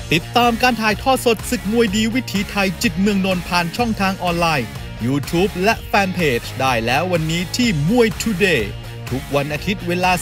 ติดตามการถ่ายทอดสดศึกมวยดีวิถีไทยจิตเมืองนนท์ผ่านช่องทางออนไลน์ YouTube และแฟนเพจได้แล้ววันนี้ที่มวย Today ทุกวันอาทิตย์เวลา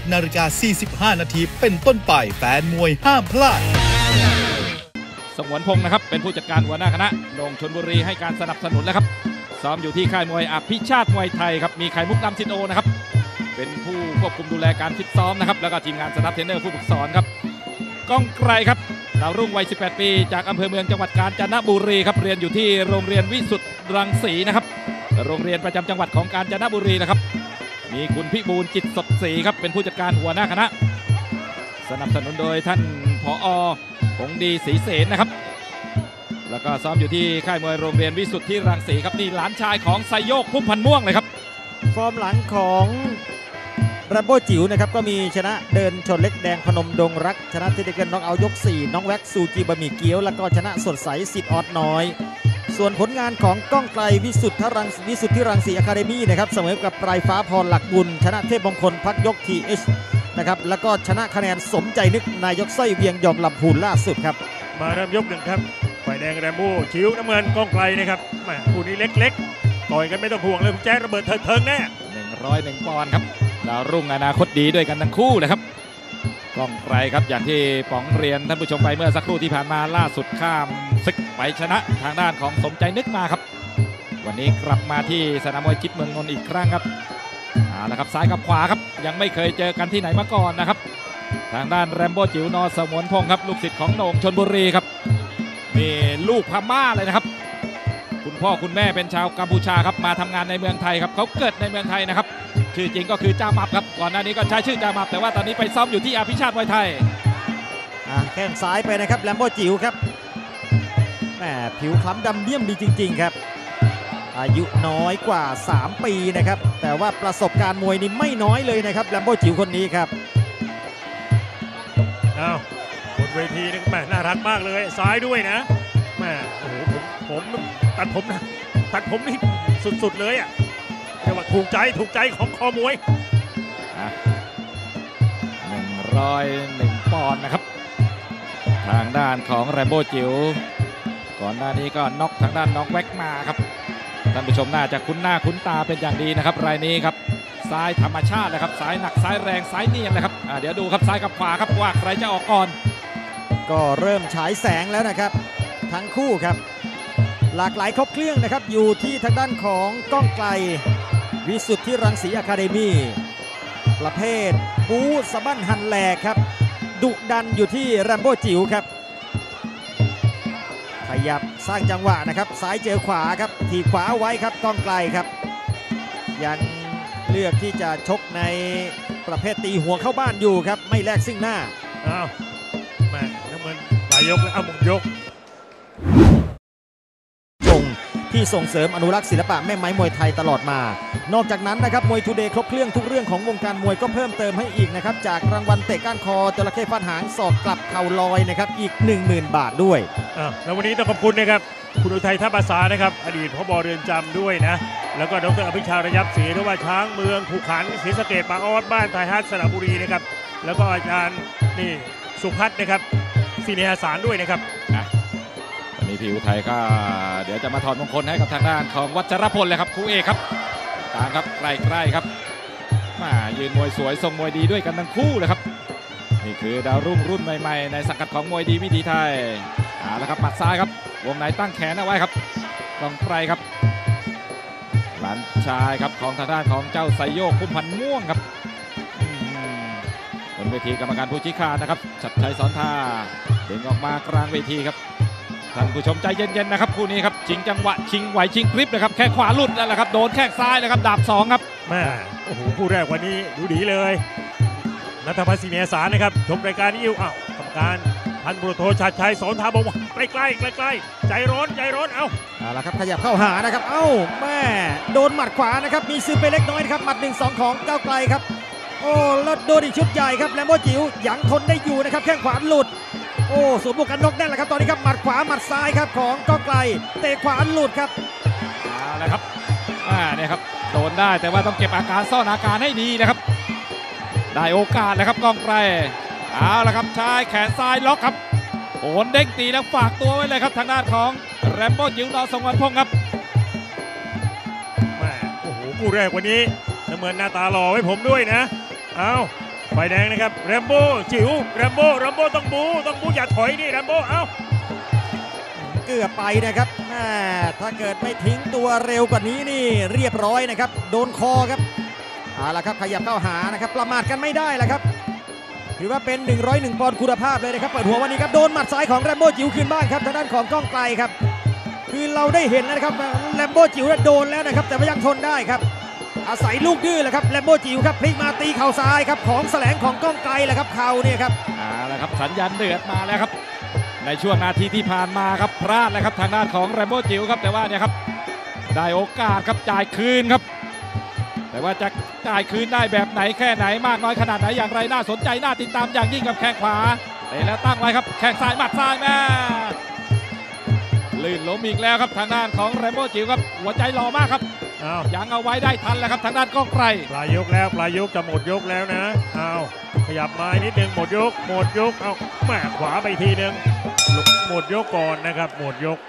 11:45 นาทีเป็นต้นไปแฟนมวยห้ามพลาดสงวนพงศ์นะครับเป็นผู้จัดการหัวหน้าคณะโหน่งชลบุรีให้การสนับสนุนแล้วครับซ้อมอยู่ที่ค่ายมวยอภิชาติมวยไทยครับมีไข่มุกดำซินโอนะครับเป็นผู้ควบคุมดูแลการฟิตซ้อมนะครับแล้วก็ทีมงานสตาฟเทรนเนอร์ผู้ฝึกสอนครับก้องไกรครับดาวรุ่งวัย 18 ปีจากอำเภอเมืองจังหวัดกาญจนบุรีครับเรียนอยู่ที่โรงเรียนวิสุทธิ์รังสีนะครับโรงเรียนประจำจังหวัดของกาญจนบุรีนะครับมีคุณพิบูลจิตสดศรีครับเป็นผู้จัดการหัวหน้าคณะสนับสนุนโดยท่านผอ.ผงดีศรีเสนนะครับแล้วก็ซ้อมอยู่ที่ค่ายมวยโรงเรียนวิสุทธิ์รังสีครับนี่หลานชายของไซโยกพุ่มพันม่วงเลยครับฟอร์มหลังของแรมโบ้จิ๋วนะครับก็มีชนะเดินชนเล็กแดงพนมดงรักชนะเทเดเกิลน็อกเอายก4น้องแว็กซูจีบะหมี่เกี๊ยวแล้วก็ชนะสดใสสิทธิ์ออดน้อยส่วนผลงานของก้องไกลวิสุทธิ์รังสีอะคาเดมี่นะครับเสมอกับปลายฟ้าพรหลักบุญชนะเทพมงคลพักยกทีเอชนะครับแล้วก็ชนะคะแนนสมใจนึกนายกสร้อยเวียงยอมลำพูนล่าสุดครับมาเริ่มยกหนึ่งครับฝ่ายแดงแรมโบ้จิ๋วน้ำเงินก้องไกลนะครับคู่นี้เล็กๆต่อยกันไม่ต้องห่วงเลยคุณแจ๊ระเบิดเทิงแน่ 101 ปอนด์ครับดาวรุ่งอนาคตดีด้วยกันทั้งคู่นะครับก้องไกลครับอย่างที่ป๋องเรียนท่านผู้ชมไปเมื่อสักครู่ที่ผ่านมาล่าสุดข้ามศึกไปชนะทางด้านของสมใจนึกมาครับวันนี้กลับมาที่สนามมวยจิตเมืองนนท์อีกครั้งครับแล้วครับซ้ายกับขวาครับยังไม่เคยเจอกันที่ไหนมาก่อนนะครับทางด้านแรมโบ้จิ๋วนอสมวนพงศ์ครับลูกศิษย์ของโหน่งชลบุรีครับนี่ลูกพม่าเลยนะครับคุณพ่อคุณแม่เป็นชาวกัมพูชาครับมาทำงานในเมืองไทยครับเขาเกิดในเมืองไทยนะครับชื่อจริงก็คือจามับครับก่อนหน้านี้ก็ใช้ชื่อจามับแต่ว่าตอนนี้ไปซ้อมอยู่ที่อภิชาติมวยไทยแข้งซ้ายไปนะครับแรมโบ้จิ๋วครับแหมผิวคล้ำดำเดี่ยมดีจริงๆครับอายุน้อยกว่า3 ปีนะครับแต่ว่าประสบการณ์มวยนี่ไม่น้อยเลยนะครับแรมโบ้จิ๋วคนนี้ครับบนเวทีนี่แหมน่ารักมากเลยซ้ายด้วยนะแหมโอ้โหผมตัดผมนี่สุดๆเลยอ่ะเรียกว่าถูกใจของคอมวย 101 ปอนด์นะครับทางด้านของแรมโบ้จิ๋วก่อนหน้านี้ก็น็อกทางด้านน้องแว็กมาครับท่านผู้ชมน่าจะคุ้นหน้าคุ้นตาเป็นอย่างดีนะครับรายนี้ครับซ้ายธรรมชาตินะครับซ้ายหนักซ้ายแรงซ้ายเนียนนะครับเดี๋ยวดูครับซ้ายกับขวาครับว่าใครจะออกก่อนก็เริ่มฉายแสงแล้วนะครับทั้งคู่ครับหลากหลายครบเครื่องนะครับอยู่ที่ทางด้านของก้องไกลวิสุทธิ์รังสีอะคาเดมี่ประเภทบู๊สะบั้นหันแหลกครับดุดันอยู่ที่แรมโบ้จิ๋วครับขยับสร้างจังหวะนะครับซ้ายเจอขวาครับทีขวาไว้ครับก้องไกลครับยังเลือกที่จะชกในประเภทตีหัวเข้าบ้านอยู่ครับไม่แลกซึ่งหน้าแม่น้ำเงินหลายยกแล้วหมดยกที่ส่งเสริมอนุรักษ์ศิลปะแม่ไม้มวยไทยตลอดมานอกจากนั้นนะครับมวยทูเดย์ครบเครื่องทุกเรื่องของวงการมวยก็เพิ่มเติมให้อีกนะครับจากรางวัลเตะก้านคอจระเข้ฟาดหางศอกกลับเข่าลอยนะครับอีก 10,000 บาทด้วยแล้ววันนี้ต้องขอบคุณนะครับคุณอุทัยทัพภาษานะครับอดีตผบ.เรือนจำด้วยนะแล้วก็ดร.อภิชาติระยับศรีหรือว่าช้างเมืองภูขันศรีสะเกษปากออดบ้านไทยฮัทสระบุรีนะครับแล้วก็อาจารย์นี่สุพัฒน์นะครับศิริยาสารด้วยนะครับวันนี้พี่อุทัยก็เดี๋ยวจะมาถอดมงคลให้กับทางด้านของวัชรพลเลยครับคู่เอกครับตามครับใกล้ๆครับมายืนมวยสวยทรงมวยดีด้วยกันทั้งคู่เลยครับนี่คือดาวรุ่นใหม่ๆในสังกัดของมวยดีวิถีไทยแล้วครับหมัดซ้ายครับวงในตั้งแขนเอาไว้ครับก้องไกลครับหลานชายครับของทางด้านของเจ้าไซโยกพุ่มพันม่วงครับบนเวทีกรรมการผู้ชี้ขาดนะครับชัดชัยสอนท่าเด้งออกมากลางเวทีครับท่านผู้ชมใจเย็นๆนะครับคู่นี้ครับชิงจังหวะชิงไหวชิงคลิปนะครับแข้งขวาหลุดแล้วครับโดนแข้งซ้ายนะครับดาบ2ครับแม่โอ้โหคู่แรกวันนี้ดูดีเลยณัฐพัฒน์ ศรีเนยสารนะครับชมรายการนี้อยู่กรรมการพันบุรุษโทชัดชัยสอนท่าบอกว่าใกล้ใจร้อนเอาละครับขยับเข้าหานะครับแม่โดนหมัดขวานะครับมีซึมไปเล็กน้อยครับหมัด 1-2 ของก้าวไกลครับแล้วโดนอีกชุดใหญ่ครับแรมโบ้จิ๋วยังทนได้อยู่นะครับแข้งขวาหลุดสวมหมวกกันน็อกแน่นแหละครับตอนนี้ครับหมัดขวาหมัดซ้ายครับของก้องไกลเตะขวาหลุดครับแล้วครับเนี่ยครับโดนได้แต่ว่าต้องเก็บอาการซ่อนอาการให้ดีนะครับได้โอกาสนะครับก้องไกลแล้วครับชายแขนซ้ายล็อกครับโอนเด้งตีแล้วฝากตัวไว้เลยครับทางด้านของแรมโบ้จิ๋วนอสงวนพงษ์ครับแม่โอ้โหคู่แรกวันนี้เหมือนหน้าตาหล่อไว้ผมด้วยนะเอาไฟแดงนะครับแรมโบ้จิ๋วแรมโบ้ต้องบูอย่าถอยนี่แรมโบ้เอาเกือบไปนะครับถ้าเกิดไม่ทิ้งตัวเร็วกว่านี้นี่เรียบร้อยนะครับโดนคอครับเอาละครับขยับเข้าหานะครับประมาทกันไม่ได้แล้วครับถือว่าเป็น101 ปอนด์คุณภาพเลยนะครับเปิดหัววันนี้ครับโดนหมัดซ้ายของแรมโบ้จิ๋วคืนบ้านครับทางด้านของก้องไกลครับคือเราได้เห็นแล้วนะครับแรมโบ้จิ๋วโดนแล้วนะครับแต่ว่ายังทนได้ครับอาศัยลูกดื้อแหละครับแรมโบ้จิ๋วครับพลิกมาตีเข่าซ้ายครับของแสลงของก้องไกลแหละครับเข่าเนี่ยครับแล้วครับสัญญาณเดือดมาแล้วครับในช่วงนาทีที่ผ่านมาครับพลาดเลยครับทางด้านของแรมโบ้จิ๋วครับแต่ว่าเนี่ยครับได้โอกาสครับจ่ายคืนครับแต่ว่าจะจ่ายคืนได้แบบไหนแค่ไหนมากน้อยขนาดไหนอย่างไรน่าสนใจน่าติดตามอย่างยิ่งกับแข้งขวาเตะแล้วตั้งไว้ครับแข้งซ้ายหมัดซ้ายแม่ลื่นล้มอีกแล้วครับทางด้านของแรมโบ้จิ๋วครับหัวใจหล่อมากครับยังเอาไว้ได้ทันแล้วครับทางด้านก้องไกรปลายยกแล้วปลายยกจะหมดยกแล้วนะขยับมานิดนึงหมดยกเอาแม่ขวาไปทีนึงหมดยกก่อนนะครับหมดยก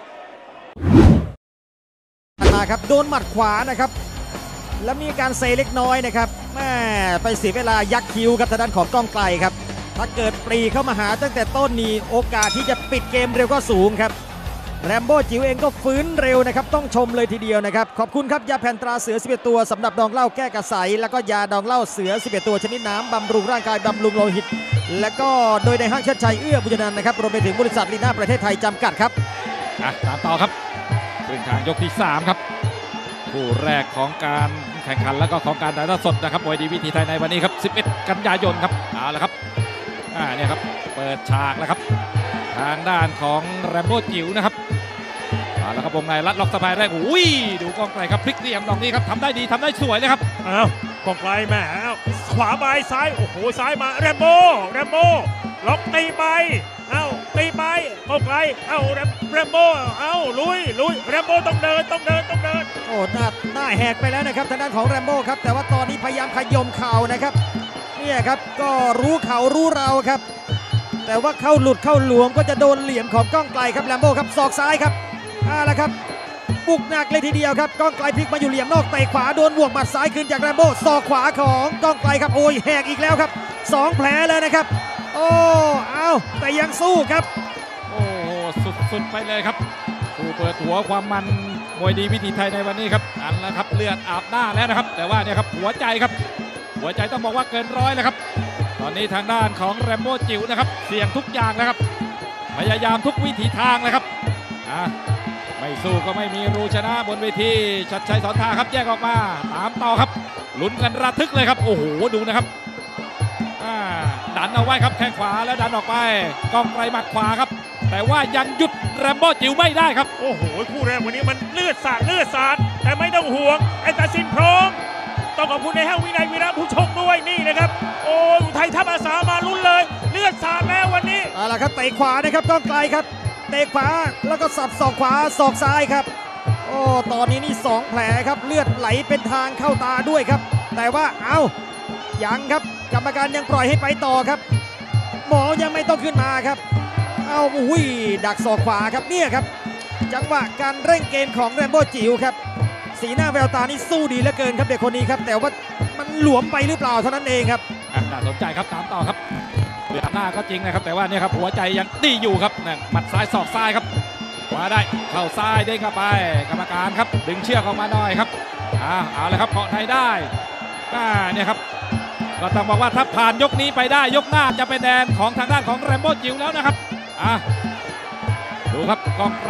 มาครับโดนหมัดขวานะครับแล้วมีการเซเล็กน้อยนะครับแม่ไปเสียเวลายักคิ้วครับทางด้านของก้องไกลครับถ้าเกิดปรีเข้ามาหาตั้งแต่ต้นนี้โอกาสที่จะปิดเกมเร็วก็สูงครับแรมโบ้จิ๋วเองก็ฟื้นเร็วนะครับต้องชมเลยทีเดียวนะครับขอบคุณครับยาแผ่นตราเสือ11ตัวสำหรับดองเหล้าแก้กระสายแล้วก็ยาดองเหล้าเสือ11ตัวชนิดน้ำบำรุงร่างกายบำรุงโลหิตและก็โดยในห้างเชิดชัยเอื้อบุญนันท์นะครับรวมไปถึงบริษัทลีน่าประเทศไทยจำกัดครับตามต่อครับครึ่งทางยกที่3ครับคู่แรกของการแข่งขันแล้วก็ของการถ่ายทอดสดนะครับมวยดีวิถีไทยในวันนี้ครับ11 กันยายนครับเอาละครับเนี่ยครับเปิดฉากแล้วครับทางด้านของแรมโบ้จิ๋วนะครับแล้วครับวงในรัดล็อกสะพายแรกอุ้ยดูก้องไกลครับพลิกเหลี่ยมดอกนี้ครับทำได้ดีทำได้สวยเลยครับก้องไกลแม่ขวาไปซ้ายโอ้โหซ้ายมาแรมโบ้ล็อกตีไปตีไปก้องไกลแรมโบ้ลุยแรมโบ้ต้องเดินโอ้หน้าแหกไปแล้วนะครับทางด้านของแรมโบ้ครับแต่ว่าตอนนี้พยายามขย่มเข่านะครับเนี่ยครับก็รู้เขารู้เราครับแต่ว่าเข้าหลุดเข้าหลวมก็จะโดนเหลี่ยมของก้องไกลครับแรมโบ้ครับศอกซ้ายครับแล้วครับบุกหนักเลยทีเดียวครับก้องไกลพลิกมาอยู่เหลี่ยมนอกเตะขวาโดนบวกหมัดซ้ายคืนจากแรมโบ้ศอกขวาของก้องไกลครับโอ้ยแหกอีกแล้วครับ2 แผลเลยนะครับโอ้แต่ยังสู้ครับโอ้โหสุดไปเลยครับผู้เปิดหัวความมันมวยดีวิถีไทยในวันนี้ครับแล้วครับเลือดอาบหน้าแล้วนะครับแต่ว่าเนี่ยครับหัวใจต้องบอกว่าเกินร้อยแล้วครับตอนนี้ทางด้านของแรมโบ้จิ๋วนะครับเสี่ยงทุกอย่างนะครับพยายามทุกวิถีทางเลยครับไม่สู้ก็ไม่มีรูชนะบนเวทีชัดชัยสอนทาครับแยกออกมาตามต่อครับลุ้นกันระทึกเลยครับโอ้โหดูนะครับดันเอาไว้ครับแข้งขวาแล้วดันออกไปก้องไกลหมัดขวาครับแต่ว่ายังหยุดแรมโบ้จิ๋วไม่ได้ครับโอ้โหคู่แรกวันนี้มันเลือดสาดแต่ไม่ต้องห่วงไอ้ตาซินพร้อมต้องขอบคุณในห้างวินัยวีระผู้ชกด้วยนี่นะครับโอ้อุทัยทัพอาสามาลุ้นเลยเลือดสาดแล้ววันนี้เอาล่ะครับเตะขวานะครับก้องไกลครับเตะขวาแล้วก็สับศอกขวาศอกซ้ายครับโอ้ตอนนี้นี่2 แผลครับเลือดไหลเป็นทางเข้าตาด้วยครับแต่ว่ายังครับกรรมการยังปล่อยให้ไปต่อครับหมอยังไม่ต้องขึ้นมาครับดักศอกขวาครับเนี่ยครับจังหวะการเร่งเกมของแรมโบ้จิ๋วครับสีหน้าแววตานี่สู้ดีเหลือเกินครับเด็กคนนี้ครับแต่ว่ามันหลวมไปหรือเปล่าเท่านั้นเองครับน่าสนใจครับตามต่อครับเลือดหน้าก็จริงนะครับแต่ว่าเนี่ยครับหัวใจยังดีอยู่ครับหมัดซ้ายศอกซ้ายครับขวาได้เข้าซ้ายเด้งเข้าไปกรรมการครับดึงเชือกออกมาหน่อยครับเอาเลยครับเกาะในได้เนี่ยครับก็ต้องบอกว่าถ้าผ่านยกนี้ไปได้ยกหน้าจะเป็นแดนของทางด้านของแรมโบ้จิ๋วแล้วนะครับดูครับก้องไกล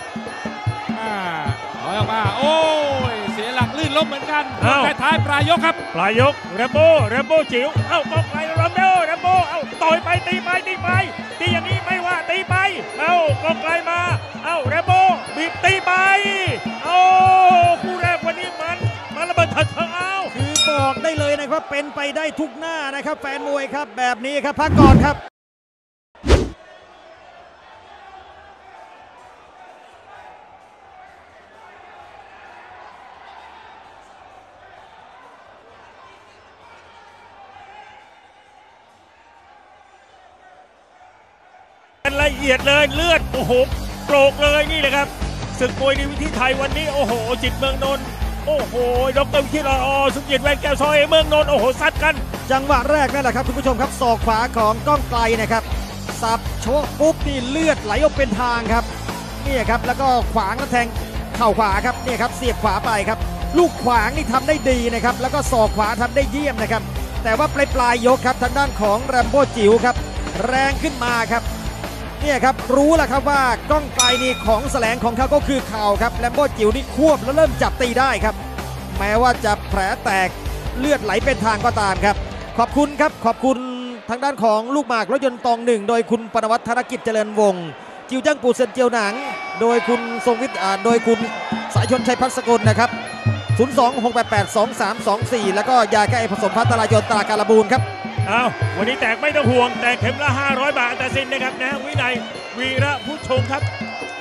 ถอยออกมาโอ้ยเสียหลักลื่นล้มเหมือนกันท้ายปลายยกครับปลายยกแรมโบ้จิ๋วก้องไกลแรมโบ้ต่อยไปตีอย่างนี้ไม่ว่าตีไปก้องไกลมาแรมโบ้บีบตีไปคู่แรกวันนี้มันระเบิดเถิดคือบอกได้เลยนะครับเป็นไปได้ทุกหน้านะครับแฟนมวยครับแบบนี้ครับพักก่อนครับละเอียดเลยเลือดโอ้โหโกรกเลยนี่เลยครับศึกมวยดีวิธีไทยวันนี้โอ้โหจิตเมืองนนท์โอ้โหดร.วิชิตสุเกียรติแวนแก้วซอยเมืองนนท์โอ้โหซัดกันจังหวะแรกนั่นแหละครับคุณผู้ชมครับศอกขวาของก้องไกลนะครับสับโชกปุ๊บนี่เลือดไหลออกเป็นทางครับนี่ครับแล้วก็ขวางแล้วแทงเข่าขวาครับนี่ครับเสียบขวาไปครับลูกขวางนี่ทำได้ดีนะครับแล้วก็ศอกขวาทำได้เยี่ยมนะครับแต่ว่าปลายยกครับทางด้านของแรมโบ้จิ๋วครับแรงขึ้นมาครับเนี่ยครับรู้แล้วครับว่าก้องไกลนี่ของแสลงของเขาก็คือเข่าครับแรมโบ้จิ๋วนี่ควบแล้วเริ่มจับตีได้ครับแม้ว่าจะแผลแตกเลือดไหลเป็นทางก็ตามครับขอบคุณครับขอบคุณทางด้านของลูกหมากรถยนต์ตองหนึ่งโดยคุณปนวัฒน์ธนกิจเจริญวงศ์จิวจังปูเซินเจียวหนังโดยคุณทรงวิทย์โดยคุณสายชนชัยพัฒสกุลนะครับ026882324แล้วก็ยาแก้ไอผสมพัฒนายนตราการบูนครับเอาวันนี้แตกไม่ต้องห่วงแต่เข็มละ500 บาทแต่สินนะครับนะวินัยวีระผู้ชงครับ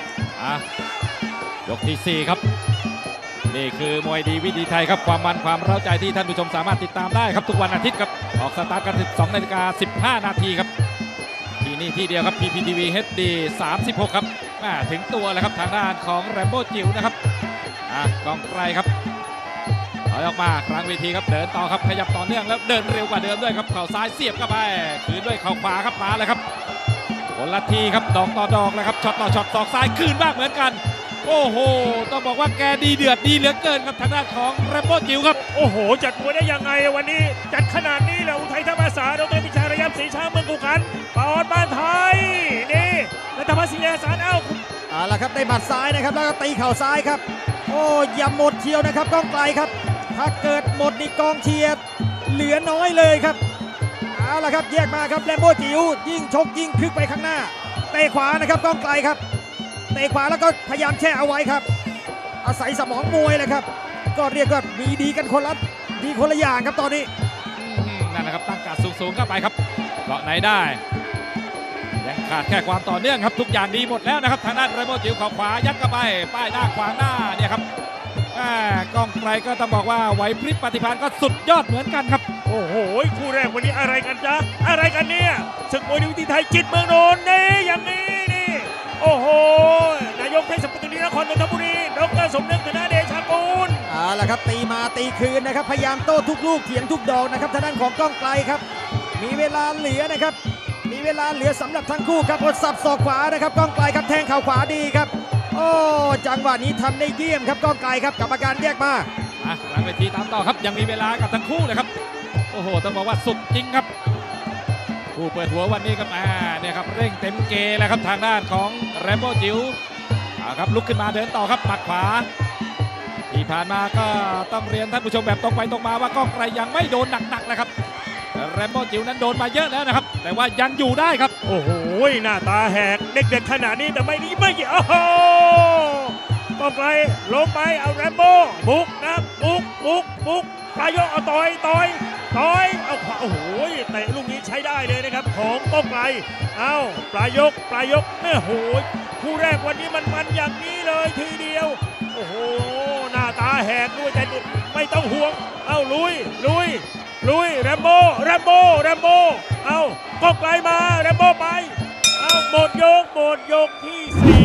ยกที่4ครับนี่คือมวยดีวิถีไทยครับความมันความเร้าใจที่ท่านผู้ชมสามารถติดตามได้ครับทุกวันอาทิตย์ครับออกสตาร์ทกัน 12:15 นาทีครับที่นี่ที่เดียวครับ PPTV HD 36ครับถึงตัวแล้วครับทางด้านของแรมโบ้จิ๋วนะครับกองไกลครับถอยออกมากลางเวทีครับเดินต่อครับขยับต่อเนื่องแล้วเดินเร็วกว่าเดิมด้วยครับเข่าซ้ายเสียบเข้าไปคืนด้วยเข่าขวาครับมาเลยครับคนละทีครับดอกต่อดอกเลยครับช็อตต่อช็อตศอกซ้ายคืนบ้างเหมือนกันโอ้โหต้องบอกว่าแกดีเดือดดีเหลือเกินครับทางด้านของแรมโบ้จิ๋วครับโอ้โหจัดมวยได้ยังไงวันนี้จัดขนาดนี้แล้วอุทัยธรรมศาสตร์ดร.พิชัยระยับศรีช้างเมืองกุขันปอดบ้านไทยนี่รัฐพัฒน์ศรีสารเอาละครับได้หมัดซ้ายนะครับแล้วก็ตีเข่าซ้ายครับโอ้อย่าหมดเชียวนะครับก้องไกลครับถ้าเกิดหมดนี่กองเชียร์เหลือน้อยเลยครับเอาละครับแยกมาครับแรมโบ้จิ๋วยิ่งชกยิ่งคึกไปข้างหน้าเตะขวานะครับก้องไกลครับเตะขวาแล้วก็พยายามแช่เอาไว้ครับอาศัยสมองมวยเลยครับก็เรียกว่ามีดีกันคนละอย่างครับตอนนี้นั่นนะครับตั้งการสูงเข้าไปครับเกาะไหนได้ยังขาดแค่ความต่อเนื่องครับทุกอย่างดีหมดแล้วนะครับทางด้านแรมโบ้จิ๋วขวายัดเข้าไปป้ายหน้าขวางหน้าเนี่ยครับก้องไกลก็ต้องบอกว่าไหวพริบปฏิภาณก็สุดยอดเหมือนกันครับโอ้โหคู่แรกวันนี้อะไรกันจ๊ะอะไรกันเนี่ยศึกมวยดีวิถีไทยจิตเมืองนนท์นี่อย่างนี้นี่โอ้โหนายกเทศมนตรีนครนนทบุรีดร.สมนึกธนเดชกุลละครับตีมาตีคืนนะครับพยายามโต้ทุกลูกเถียงทุกดอกนะครับทางด้านของก้องไกลครับมีเวลาเหลือนะครับมีเวลาเหลือสำหรับทั้งคู่ครับอดสับศอกขวานะครับก้องไกลครับแทงเข่าขวาดีครับโอ้จังหวะนี้ทำได้เยี่ยมครับก้องไกลครับกรรมการแยกมาหลังเวทีตามต่อครับยังมีเวลากับทั้งคู่เลยครับโอ้โหต้องบอกว่าสุดจริงครับผู้เปิดหัววันนี้ครับเนี่ยครับเร่งเต็มเกแล้วครับทางด้านของแรมโบ้จิ๋วครับลุกขึ้นมาเดินต่อครับปัดขวาที่ผ่านมาก็ต้องเรียนท่านผู้ชมแบบตรงไปตรงมาว่าก้องไกลยังไม่โดนหนักๆนะครับแรมโบ้จิ๋วนั้นโดนมาเยอะแล้วนะครับแต่ว่ายังอยู่ได้ครับโอ้โหหน้าตาแหกเด็กๆขนาดนี้แต่ไม่โอ้โหก้องไกลลงไปเอาแรมโบ้บุกนะบุกปลายกเอาต่อยเอาขวาโอ้โหเตะลูกนี้ใช้ได้เลยนะครับของก้องไกลเอาปลายกเนี่ยโหคู่แรกวันนี้มันอย่างนี้เลยทีเดียวโอ้โหหน้าตาแหกด้วยแต่ไม่ต้องห่วงเอาลุยแรมโบ้เอาก้องไกลมาแรมโบ้ไปเอาหมดยกที่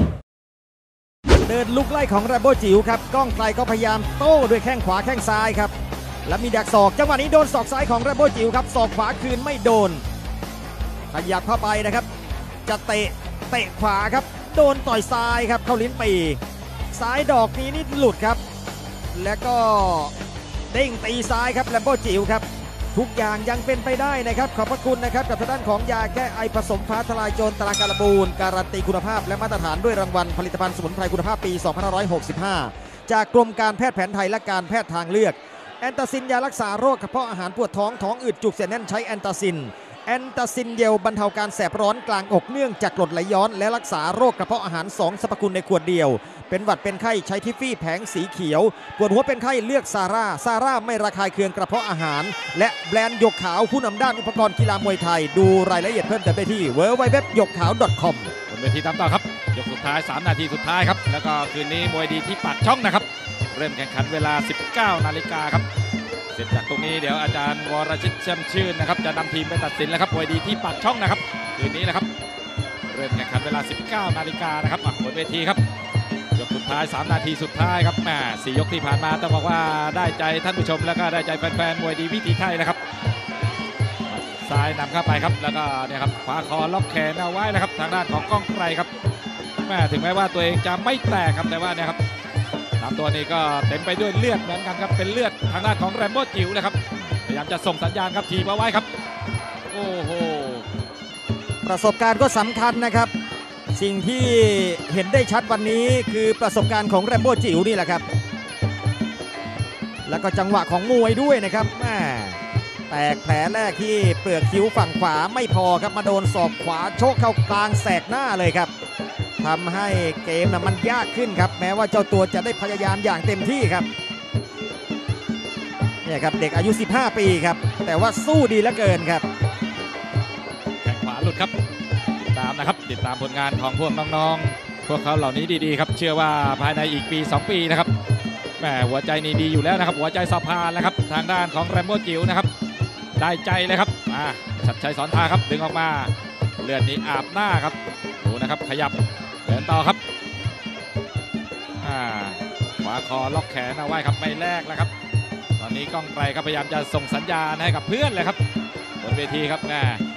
4 เดินลุกไล่ของแรมโบ้จิ๋วครับก้องไกลก็พยายามโต้ด้วยแข้งขวาแข้งซ้ายครับและมีดักศอกจังหวะนี้โดนศอกซ้ายของแรมโบ้จิ๋วครับศอกขวาคืนไม่โดนขยับเข้าไปนะครับจะเตะขวาครับโดนต่อยซ้ายครับเข้าลิ้นปีซ้ายดอกนี้นี่หลุดครับแล้วก็เด้งตีซ้ายครับแรมโบ้จิ๋วครับทุกอย่างยังเป็นไปได้นะครับขอบพระคุณนะครับกับทางด้านของยาแก้ไอผสมฟ้าทลายโจรตราการบูนการันตีคุณภาพและมาตรฐานด้วยรางวัลผลิตภัณฑ์สมุนไพรคุณภาพปี 2565 จากกรมการแพทย์แผนไทยและการแพทย์ทางเลือกแอนตาซินยารักษาโรคกระเพาะอาหารปวดท้องอืดจุกเสียดแน่นใช้แอนตาซินเยลบรรเทาการแสบร้อนกลางอกเนื่องจากกรดไหลย้อนและรักษาโรคกระเพาะอาหาร2สรรพคุณในขวดเดียวเป็นหวัดเป็นไข้ใช้ทิฟฟี่แผงสีเขียวปวดหัวเป็นไข้เลือกซาร่าไม่ระคายเคืองกระเพาะอาหารและแบรนด์หยกขาวผู้นำด้านอุปกรณ์กีฬามวยไทยดูรายละเอียดเพิ่มเติมได้ที่ www.yokkhao.com บนเวทีตามต่อครับยกสุดท้าย3นาทีสุดท้ายครับแล้วก็คืนนี้มวยดีที่ปากช่องนะครับเริ่มแข่งขันเวลา 19 นาฬิกาครับเสร็จจากตรงนี้เดี๋ยวอาจารย์วรชิตแช่มชื่นนะครับจะนำทีมไปตัดสินแล้วครับมวยดีที่ปากช่องนะครับคืนนี้นะครับเริ่ริ่มแข่งขันเวลา 19 นาฬิกานะครับบนเวทีครับยกสุดท้าย3 นาทีสุดท้ายครับแหม4 ยกที่ผ่านมาต้องบอกว่าได้ใจท่านผู้ชมแล้วก็ได้ใจแฟนๆมวยดีวิถีไทยนะครับซ้ายนำเข้าไปครับแล้วก็เนี่ยครับขวาคอล็อกแขนเอาไว้นะครับทางด้านของก้องไกรครับแหมถึงแม้ว่าตัวเองจะไม่แตกครับแต่ว่าเนี่ยครับตามตัวนี้ก็เต็มไปด้วยเลือดเหมือนกันครับเป็นเลือดทางด้านของแรมโบ้จิ๋วนะครับพยายามจะส่งสัญญาณครับทีบเอาไว้ครับโอ้โหประสบการณ์ก็สำคัญนะครับสิ่งที่เห็นได้ชัดวันนี้คือประสบการณ์ของแรมโบ้จิ๋วนี่แหละครับแล้วก็จังหวะของมวยด้วยนะครับแตกแผลแรกที่เปลือกคิ้วฝั่งขวาไม่พอครับมาโดนศอกขวาโชกเข้ากลางแสกหน้าเลยครับทำให้เกมมันยากขึ้นครับแม้ว่าเจ้าตัวจะได้พยายามอย่างเต็มที่ครับเนี่ยครับเด็กอายุ15 ปีครับแต่ว่าสู้ดีเหลือเกินครับแข้งขวาหลุดครับติดตามนะครับติดตามผลงานของพวกน้องๆพวกเขาเหล่านี้ดีๆครับเชื่อว่าภายในอีกปี2 ปีนะครับแหมหัวใจนี่ดีอยู่แล้วนะครับหัวใจสะพานแล้วครับทางด้านของแรมโบ้จิ๋วนะครับได้ใจเลยครับชัดชัยสอนทาครับดึงออกมาเลือดนี้อาบหน้าครับดูนะครับขยับเดินต่อครับขวาคอล็อกแขนเอาไว้ครับไม่แลกแล้วครับตอนนี้ก้องไกรครับพยายามจะส่งสัญญาณให้กับเพื่อนเลยครับบนเวทีครับ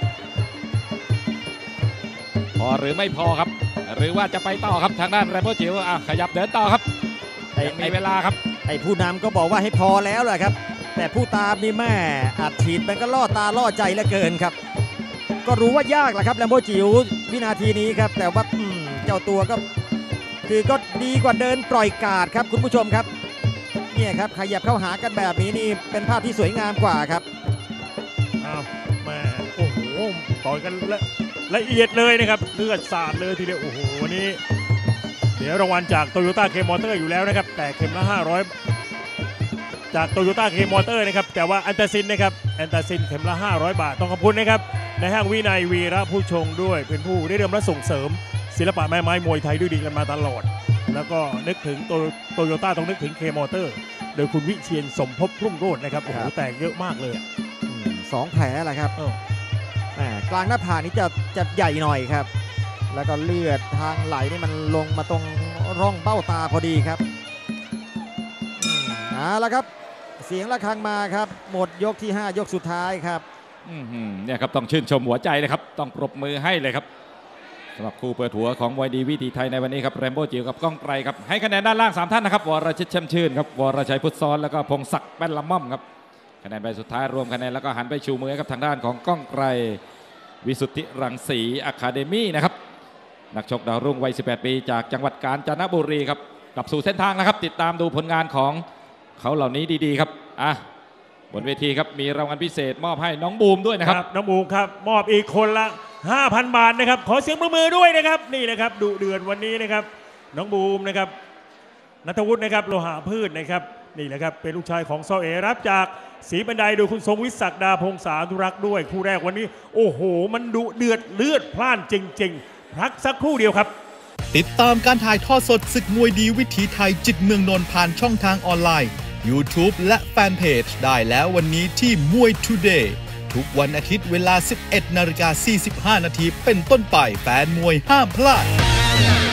พอหรือไม่พอครับหรือว่าจะไปต่อครับทางด้านแรมโบ้จิ๋วขยับเดินต่อครับมีเวลาครับไอ้ผู้นำก็บอกว่าให้พอแล้วแหละครับแต่ผู้ตามนี่แม่อัดฉีดมันก็ล่อตาล่อใจเหลือเกินครับก็รู้ว่ายากแหละครับแรมโบ้จิ๋ววินาทีนี้ครับแต่ว่าเจ้าตัวก็คือก็ดีกว่าเดินปล่อยกาดครับคุณผู้ชมครับเนี่ยครับขยับเข้าหากันแบบนี้นี่เป็นภาพที่สวยงามกว่าครับแม่โอ้โหต่อยกันละเอียดเลยนะครับเลือดสาดเลยทีเดียวโอ้โหวันนี้เดี๋ยวรางวัลจากโตโยต้าเคมอเตอร์อยู่แล้วนะครับแต่เข็มละ500จากโตโยต้าเคมอเตอร์นะครับแต่ว่าแอนตาซินนะครับแอนตาซินเข็มละ500 บาทต้องขอบคุณนะครับในห้างวินัยวีระผู้ชงด้วยเป็นผู้ได้เริ่มและส่งเสริมศิลปะไม้มวยไทยด้วยดีกันมาตลอดแล้วก็นึกถึงโตโยต้าต้องนึกถึงเคมอเตอร์โดยคุณวิเชียรสมภพรุ่งโรจน์นะครับโอ้โหแตกเยอะมากเลย 2 แผลแหละครับกลางหน้าผากนี้จะใหญ่หน่อยครับแล้วก็เลือดทางไหลนี่มันลงมาตรงร่องเบ้าตาพอดีครับแล้วครับเสียงระฆังมาครับหมดยกที่5 ยกสุดท้ายครับเนี่ยครับต้องชื่นชมหัวใจเลยครับต้องปรบมือให้เลยครับสำหรับคู่เปิดหัวของมวยดีวิถีไทยในวันนี้ครับแรมโบ้จิ๋วกับก้องไกรครับให้คะแนนด้านล่าง3 ท่านนะครับวรชิตแช่มชื่นครับวรชัยพุทธซ้อนแล้วก็พงศักดิ์แป้นละม่อมครับคะแนนใบสุดท้ายรวมคะแนนแล้วก็หันไปชูมือกับทางด้านของก้องไกรวิสุทธิรังสีอะคาเดมี่นะครับนักชกดาวรุ่งวัย18 ปีจากจังหวัดกาญจนบุรีครับกลับสู่เส้นทางนะครับติดตามดูผลงานของเขาเหล่านี้ดีๆครับบนเวทีครับมีรางวัลพิเศษมอบให้น้องบูมด้วยนะครับน้องบูมครับมอบอีกคนละ 5,000 บาทนะครับขอเสียงปรบมือด้วยนะครับนี่นะครับดุเดือดวันนี้นะครับน้องบูมนะครับณัฐวุฒินะครับโลหะพืชนะครับนี่แหละครับเป็นลูกชายของซอเอรับจากศรีบันไดโดยคุณทรงวิศักดาพงษาธุรักษ์ด้วยคู่แรกวันนี้โอ้โหมันดุเดือดเลือดพล่านจริงๆพักสักครู่เดียวครับติดตามการถ่ายทอดสดศึกมวยดีวิถีไทยจิตเมืองนนท์ผ่านช่องทางออนไลน์ YouTube และแฟนเพจได้แล้ววันนี้ที่มวย Today ทุกวันอาทิตย์เวลา 11:45 น.เป็นต้นไปแฟนมวยห้ามพลาด